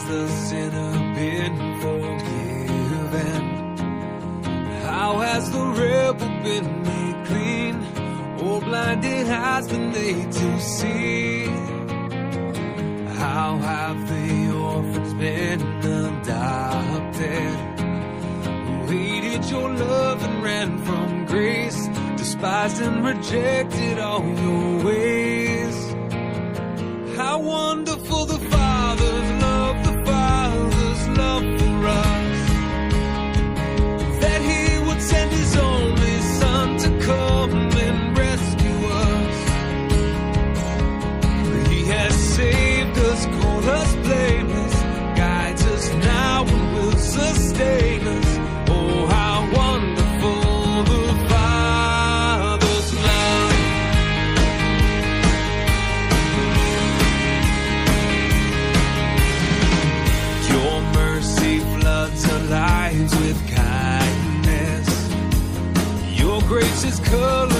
the sinner been forgiven? How has the rebel been made clean? Oh, blinded eyes been made to see. How have the orphans been adopted? Who hated your love and ran from grace, despised and rejected all your ways. How wonderful the Father's love for us, that He would send His only Son to come and rescue us. He has saved us, called us blameless, guides us now and will sustain us. Oh, how wonderful the Father's love. Your mercy floods our lives with kindness. Your grace is color